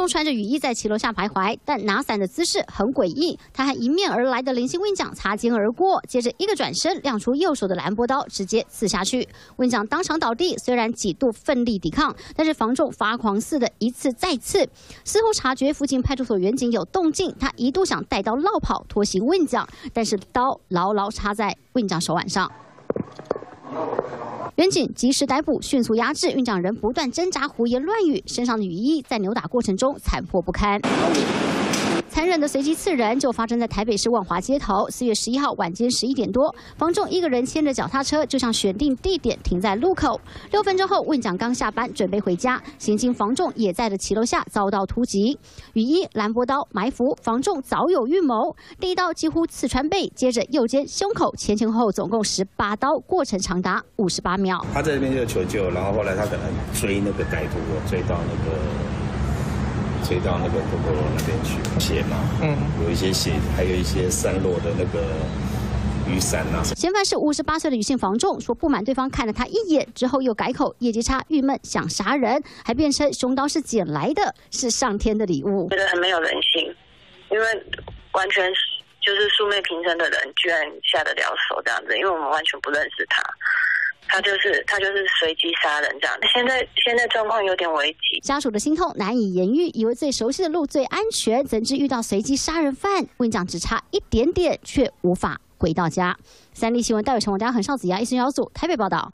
众穿着雨衣在骑楼下徘徊，但拿伞的姿势很诡异。他和迎面而来的林姓运将擦肩而过，接着一个转身，亮出右手的兰博刀，直接刺下去。运将当场倒地，虽然几度奋力抵抗，但是房仲发狂似的一刺再刺。事后察觉附近派出所员警有动静，他一度想带刀落跑脱袭运将，但是刀牢牢插在运将手腕上。 员警及时逮捕，迅速压制。运将人不断挣扎，胡言乱语，身上的雨衣在扭打过程中残破不堪。 残忍的随机刺人就发生在台北市万华街头。4月11号晚间11点多，房仲一个人牵着脚踏车就向选定地点停在路口。6分钟后，运将刚下班准备回家，行经房仲也在的骑楼下遭到突击，雨衣、兰博刀埋伏，房仲早有预谋。第一刀几乎刺穿背，接着右肩、胸口前后总共18刀，过程长达58秒。 他在这边就求救，然后后来他可能追那个歹徒，追到那个狗狗那边去，血嘛，有一些血，还有一些散落的那个雨伞啊。 嫌犯是58岁的女性房仲，说不满对方看了他一眼之后又改口，业绩差、郁闷，想杀人，还辩称凶刀是捡来的，是上天的礼物。 觉得很没有人性，因为完全就是素昧平生的人，居然下得了手这样子，因为我们完全不认识他。 他就是随机杀人这样，现在状况有点危急， 家属的心痛难以言喻，以为最熟悉的路最安全，怎知遇到随机杀人犯，运将只差一点点，却无法回到家。3立新闻戴伟成、王家恒、邵子雅，1新小组台北报道。